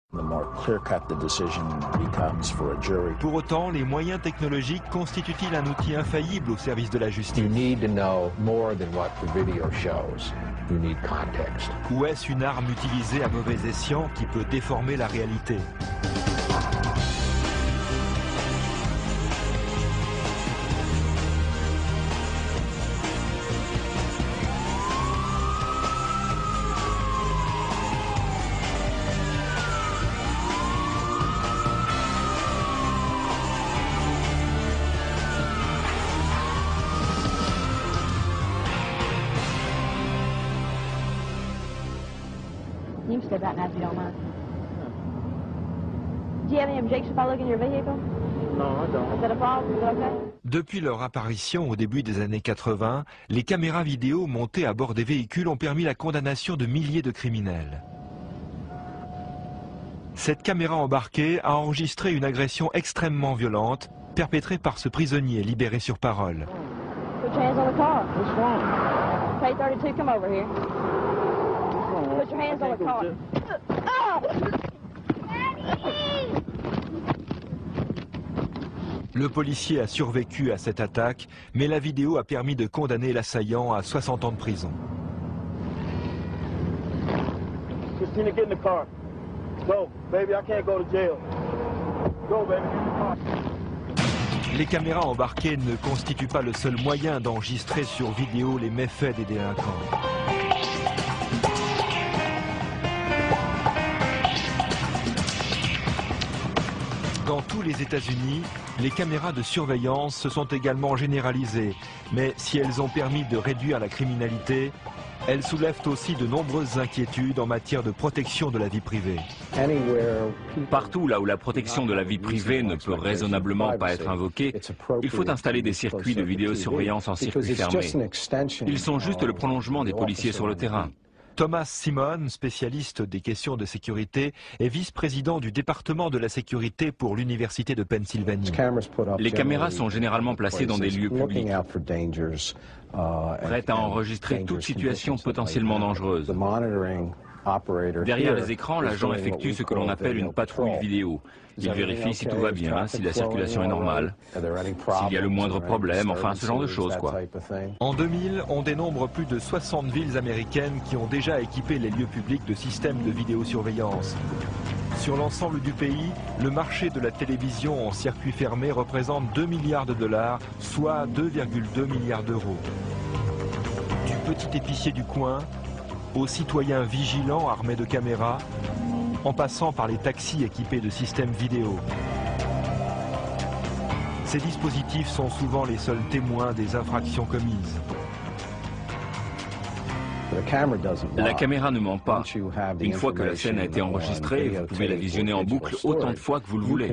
Pour autant, les moyens technologiques constituent-ils un outil infaillible au service de la justice? Ou est-ce une arme utilisée à mauvais escient qui peut déformer la réalité? You can step out now if you don't mind. Do you have any objections if I look in your vehicle? No, I don't. Is that a problem? Is that okay? Depuis leur apparition au début des années 80, les caméras vidéo montées à bord des véhicules ont permis la condamnation de milliers de criminels. Cette caméra embarquée a enregistré une agression extrêmement violente perpétrée par ce prisonnier libéré sur parole. Put your hands on the car. What's wrong? K-32, come over here. Put your hands on the car. Le policier a survécu à cette attaque, mais la vidéo a permis de condamner l'assaillant à 60 ans de prison. Christina, get in the car. Go, baby, I can't go to jail. Go, baby, get in the car. Les caméras embarquées ne constituent pas le seul moyen d'enregistrer sur vidéo les méfaits des délinquants. Dans tous les États-Unis, les caméras de surveillance se sont également généralisées, mais si elles ont permis de réduire la criminalité, elles soulèvent aussi de nombreuses inquiétudes en matière de protection de la vie privée. Partout là où la protection de la vie privée ne peut raisonnablement pas être invoquée, il faut installer des circuits de vidéosurveillance en circuit fermé. Ils sont juste le prolongement des policiers sur le terrain. Thomas Simon, spécialiste des questions de sécurité, est vice-président du département de la sécurité pour l'Université de Pennsylvanie. Les caméras sont généralement placées dans des lieux publics, prêtes à enregistrer toute situation potentiellement dangereuse. Derrière les écrans, l'agent effectue ce que l'on appelle une patrouille vidéo. Il vérifie si tout va bien, si la circulation est normale, s'il y a le moindre problème, enfin ce genre de choses quoi. En 2000, on dénombre plus de 60 villes américaines qui ont déjà équipé les lieux publics de systèmes de vidéosurveillance. Sur l'ensemble du pays, le marché de la télévision en circuit fermé représente 2 milliards de dollars, soit 2,2 milliards d'euros. Du petit épicier du coin aux citoyens vigilants armés de caméras, en passant par les taxis équipés de systèmes vidéo. Ces dispositifs sont souvent les seuls témoins des infractions commises. La caméra ne ment pas. Une fois que la scène a été enregistrée, vous pouvez la visionner en boucle autant de fois que vous le voulez.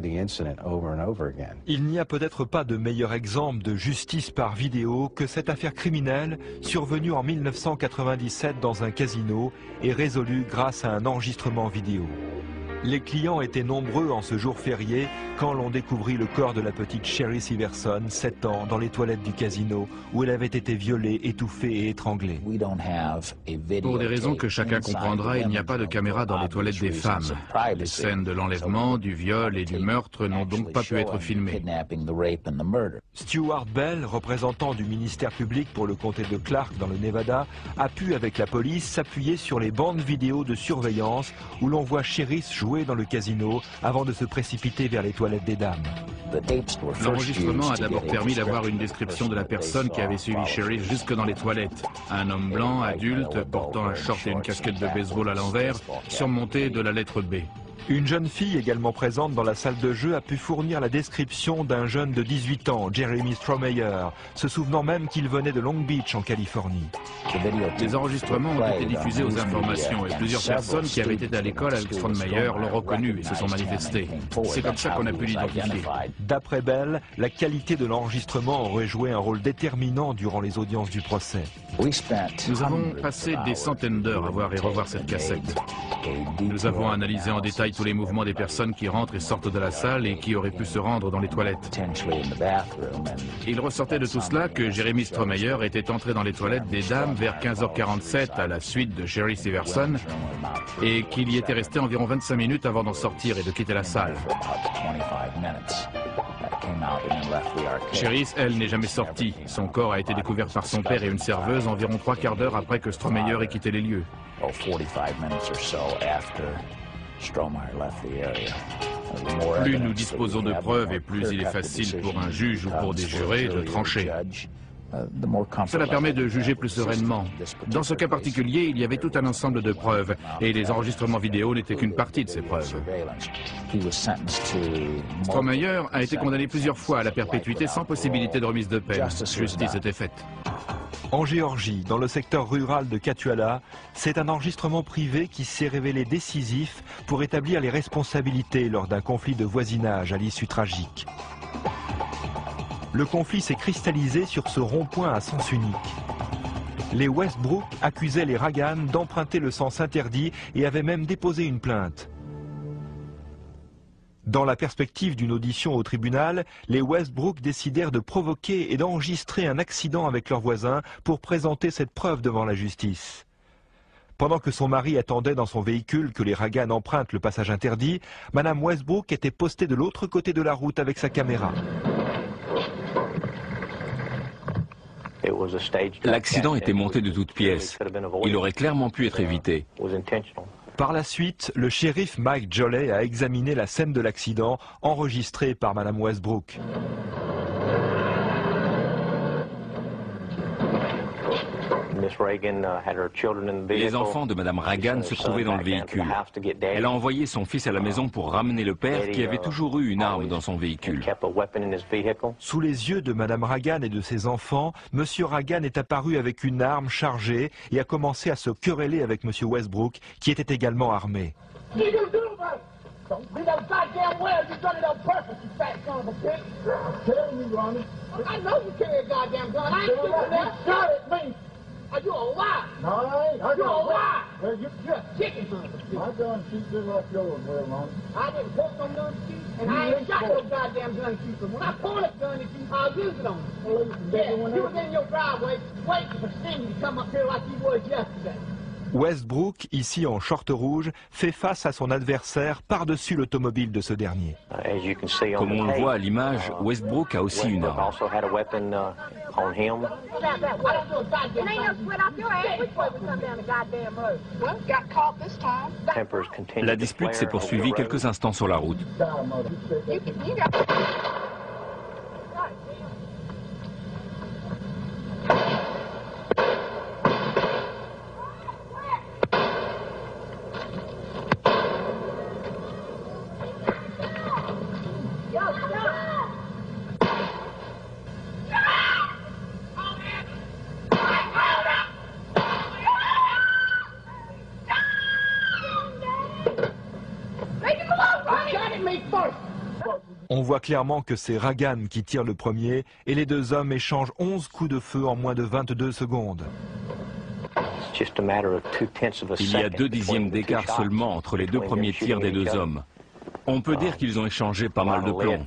Il n'y a peut-être pas de meilleur exemple de justice par vidéo que cette affaire criminelle survenue en 1997 dans un casino et résolue grâce à un enregistrement vidéo. Les clients étaient nombreux en ce jour férié quand l'on découvrit le corps de la petite Sherry Siverson, 7 ans, dans les toilettes du casino où elle avait été violée, étouffée et étranglée. Pour des raisons que chacun comprendra, il n'y a pas de caméra dans les toilettes des femmes. Les scènes de l'enlèvement, du viol et du meurtre n'ont donc pas pu être filmées. Stuart Bell, représentant du ministère public pour le comté de Clark dans le Nevada, a pu avec la police s'appuyer sur les bandes vidéo de surveillance où l'on voit Sherry jouer dans le casino avant de se précipiter vers les toilettes des dames. L'enregistrement a d'abord permis d'avoir une description de la personne qui avait suivi Sherry jusque dans les toilettes. Un homme blanc, adulte, portant un short et une casquette de baseball à l'envers, surmonté de la lettre B. Une jeune fille également présente dans la salle de jeu a pu fournir la description d'un jeune de 18 ans, Jeremy Stromeyer, se souvenant même qu'il venait de Long Beach en Californie. Les enregistrements ont été diffusés aux informations et plusieurs personnes qui avaient été à l'école avec Stromeyer l'ont reconnu et se sont manifestées. C'est comme ça qu'on a pu l'identifier. D'après Bell, la qualité de l'enregistrement aurait joué un rôle déterminant durant les audiences du procès. Nous avons passé des centaines d'heures à voir et revoir cette cassette. Nous avons analysé en détail détaille tous les mouvements des personnes qui rentrent et sortent de la salle et qui auraient pu se rendre dans les toilettes. Il ressortait de tout cela que Jeremy Strohmeyer était entré dans les toilettes des dames vers 15h47 à la suite de Sherry Siverson et qu'il y était resté environ 25 minutes avant d'en sortir et de quitter la salle. Sherry, elle, n'est jamais sortie. Son corps a été découvert par son père et une serveuse environ 3/4 d'heure après que Strohmeyer ait quitté les lieux. Plus nous disposons de preuves et plus il est facile pour un juge ou pour des jurés de trancher. Cela permet de juger plus sereinement. Dans ce cas particulier, il y avait tout un ensemble de preuves et les enregistrements vidéo n'étaient qu'une partie de ces preuves. Strohmeyer a été condamné plusieurs fois à la perpétuité sans possibilité de remise de peine. Justice était faite. En Géorgie, dans le secteur rural de Katuala, c'est un enregistrement privé qui s'est révélé décisif pour établir les responsabilités lors d'un conflit de voisinage à l'issue tragique. Le conflit s'est cristallisé sur ce rond-point à sens unique. Les Westbrook accusaient les Ragan d'emprunter le sens interdit et avaient même déposé une plainte. Dans la perspective d'une audition au tribunal, les Westbrook décidèrent de provoquer et d'enregistrer un accident avec leurs voisins pour présenter cette preuve devant la justice. Pendant que son mari attendait dans son véhicule que les Ragan empruntent le passage interdit, Madame Westbrook était postée de l'autre côté de la route avec sa caméra. L'accident était monté de toutes pièces. Il aurait clairement pu être évité. Par la suite, le shérif Mike Jolley a examiné la scène de l'accident enregistrée par Madame Westbrook. Les enfants de Madame Ragan se trouvaient dans le véhicule. Elle a envoyé son fils à la maison pour ramener le père qui avait toujours eu une arme dans son véhicule. Sous les yeux de Madame Ragan et de ses enfants, Monsieur Ragan est apparu avec une arme chargée et a commencé à se quereller avec Monsieur Westbrook, qui était également armé. You a lie. No, I ain't. You're a lie. You're a chicken. My gun keeps just like yours, well, man. I didn't put no gun to you, and I ain't got no goddamn gun to you. When I pull a gun at you, I'll use it on you. Yeah, you was in your driveway waiting for Cindy to come up here like you was yesterday. Westbrook, ici en short rouge, fait face à son adversaire par-dessus l'automobile de ce dernier. Comme on le voit à l'image, Westbrook a aussi une arme. La dispute s'est poursuivie quelques instants sur la route. On voit clairement que c'est Ragan qui tire le premier et les deux hommes échangent 11 coups de feu en moins de 22 secondes. Il y a 2 dixièmes d'écart seulement entre les 2 premiers tirs des 2 hommes. On peut dire qu'ils ont échangé pas mal de plomb.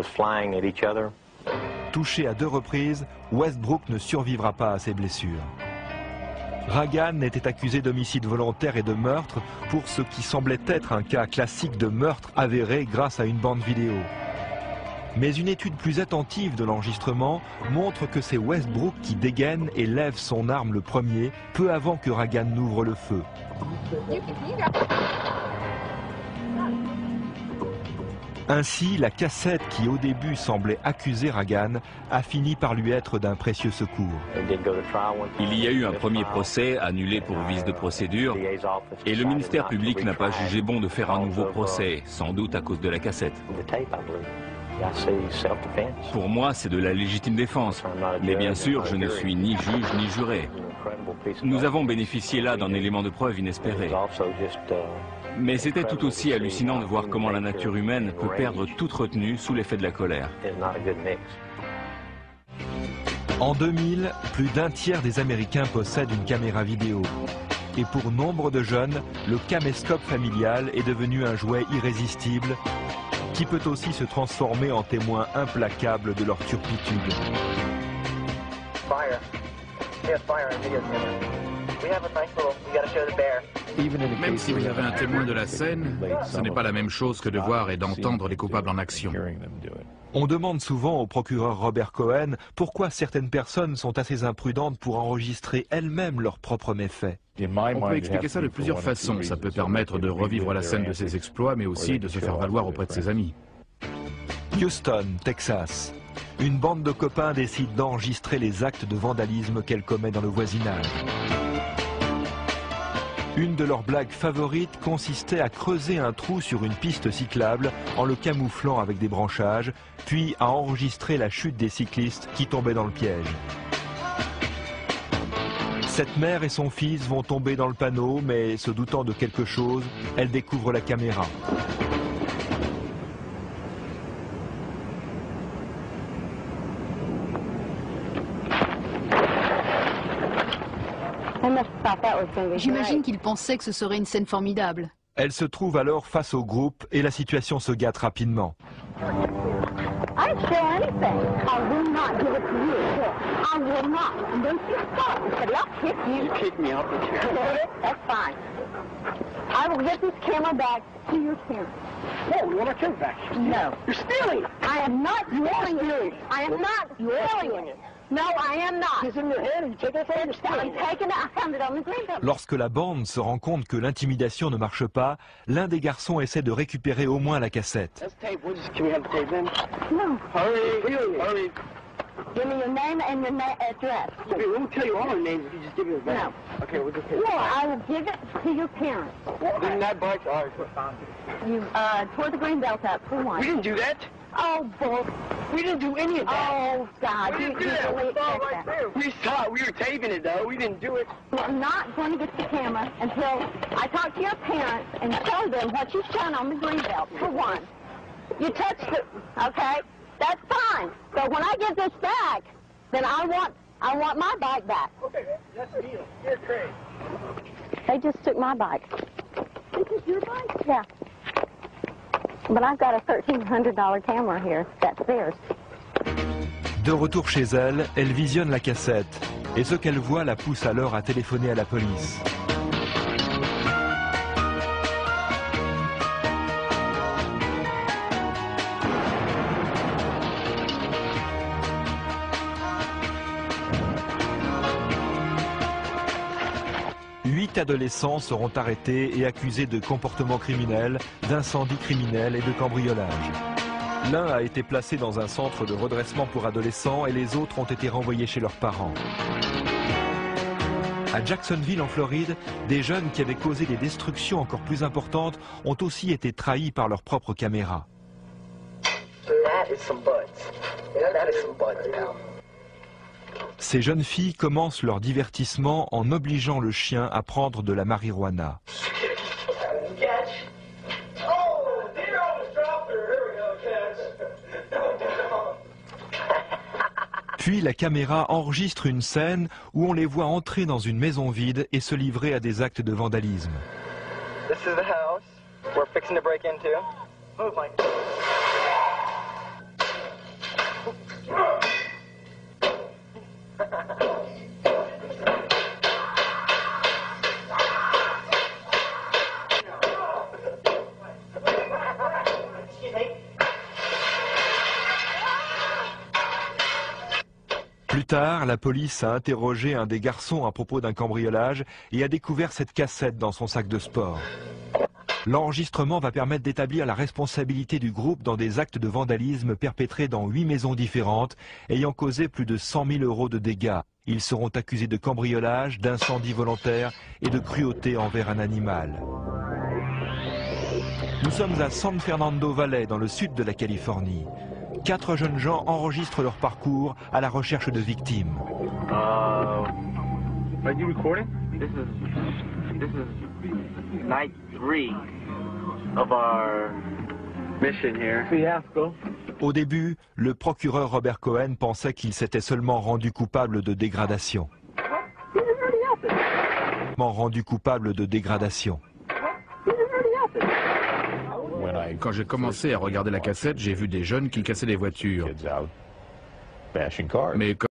Touché à 2 reprises, Westbrook ne survivra pas à ses blessures. Ragan était accusé d'homicide volontaire et de meurtre pour ce qui semblait être un cas classique de meurtre avéré grâce à une bande vidéo. Mais une étude plus attentive de l'enregistrement montre que c'est Westbrook qui dégaine et lève son arme le premier, peu avant que Ragan n'ouvre le feu. Ainsi, la cassette qui au début semblait accuser Ragan a fini par lui être d'un précieux secours. Il y a eu un premier procès annulé pour vice de procédure et le ministère public n'a pas jugé bon de faire un nouveau procès, sans doute à cause de la cassette. Pour moi, c'est de la légitime défense, mais bien sûr, je ne suis ni juge ni juré. Nous avons bénéficié là d'un élément de preuve inespéré. Mais c'était tout aussi hallucinant de voir comment la nature humaine peut perdre toute retenue sous l'effet de la colère. En 2000, plus d'un tiers des Américains possèdent une caméra vidéo. Et pour nombre de jeunes, le caméscope familial est devenu un jouet irrésistible qui peut aussi se transformer en témoin implacable de leur turpitude. Même s'il y avait un témoin de la scène, ce n'est pas la même chose que de voir et d'entendre les coupables en action. On demande souvent au procureur Robert Cohen pourquoi certaines personnes sont assez imprudentes pour enregistrer elles-mêmes leurs propres méfaits. On peut expliquer ça de plusieurs façons. Ça peut permettre de revivre la scène de ses exploits, mais aussi de se faire valoir auprès de ses amis. Houston, Texas. Une bande de copains décide d'enregistrer les actes de vandalisme qu'elle commet dans le voisinage. Une de leurs blagues favorites consistait à creuser un trou sur une piste cyclable en le camouflant avec des branchages, puis à enregistrer la chute des cyclistes qui tombaient dans le piège. Cette mère et son fils vont tomber dans le panneau, mais se doutant de quelque chose, elle découvre la caméra. J'imagine qu'il pensait que ce serait une scène formidable. Elle se trouve alors face au groupe et la situation se gâte rapidement. Lorsque la bande se rend compte que l'intimidation ne marche pas, l'un des garçons essaie de récupérer au moins la cassette. Give me your name and your address. Okay, we won't tell you all our names if you just give me the back. No. Okay, we'll just take it. Well, I will give it to your parents. Didn't that bike? All right. You tore the green belt up for one. We didn't do that. Oh, bull. We didn't do any of that. Oh, God. We didn't do that. We saw it right there. We saw it. We were taping it, though. We didn't do it. Well, I'm not going to get the camera until I talk to your parents and show them what you've done on the green belt, for one. You touched it, okay? That's fine. But when I get this back, then I want my bike back. Okay, that's the deal. Here's Craig. They just took my bike. This is your bike? Yeah. But I've got a $1,300 camera here. That's theirs. De retour chez elle, elle visionne la cassette. Et ce qu'elle voit la pousse alors à téléphoner à la police. Adolescents seront arrêtés et accusés de comportement criminel, d'incendie criminel et de cambriolage. L'un a été placé dans un centre de redressement pour adolescents et les autres ont été renvoyés chez leurs parents. À Jacksonville, en Floride, des jeunes qui avaient causé des destructions encore plus importantes ont aussi été trahis par leur propre caméra. Ces jeunes filles commencent leur divertissement en obligeant le chien à prendre de la marijuana. Puis la caméra enregistre une scène où on les voit entrer dans une maison vide et se livrer à des actes de vandalisme. This is the house we're fixing to break into. Move, Mike. Plus tard, la police a interrogé un des garçons à propos d'un cambriolage et a découvert cette cassette dans son sac de sport. L'enregistrement va permettre d'établir la responsabilité du groupe dans des actes de vandalisme perpétrés dans 8 maisons différentes, ayant causé plus de 100 000 € de dégâts. Ils seront accusés de cambriolage, d'incendie volontaire et de cruauté envers un animal. Nous sommes à San Fernando Valley, dans le sud de la Californie. 4 jeunes gens enregistrent leur parcours à la recherche de victimes. Are you recording? This is night 3 of our mission here. Fiasco. Au début, le procureur Robert Cohen pensait qu'il s'était seulement rendu coupable de dégradation. rendu coupable de dégradation. Quand j'ai commencé à regarder la cassette, j'ai vu des jeunes qui cassaient des voitures. Mais